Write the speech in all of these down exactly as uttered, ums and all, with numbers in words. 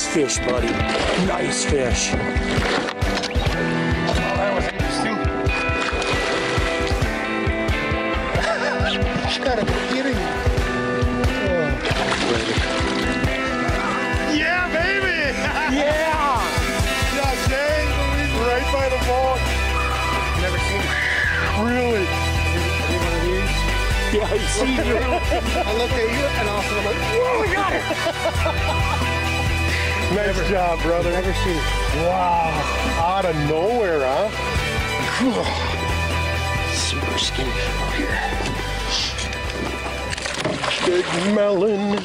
fish, buddy. Nice fish. Oh, that was interesting. You gotta be kidding me. Oh. Yeah, baby! Yeah! Yeah, Jay, right by the ball. Never seen it. Really? Any one of these? Yeah, I see you. I looked at you and also I'm like, whoa, we got it! Nice never, job, brother. Never seen it. Wow. Out of nowhere, huh? Super skinny out here. Big melon.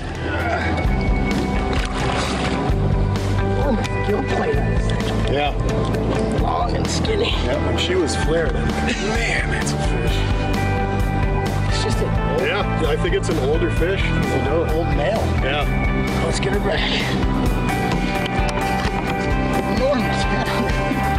Oh, my gill plate. Yeah. Long and skinny. Yeah, when she was flared. Man, that's a fish. It's just an old, Yeah, I think it's an older fish. an old, old male. Yeah. Let's get her back. Enormous.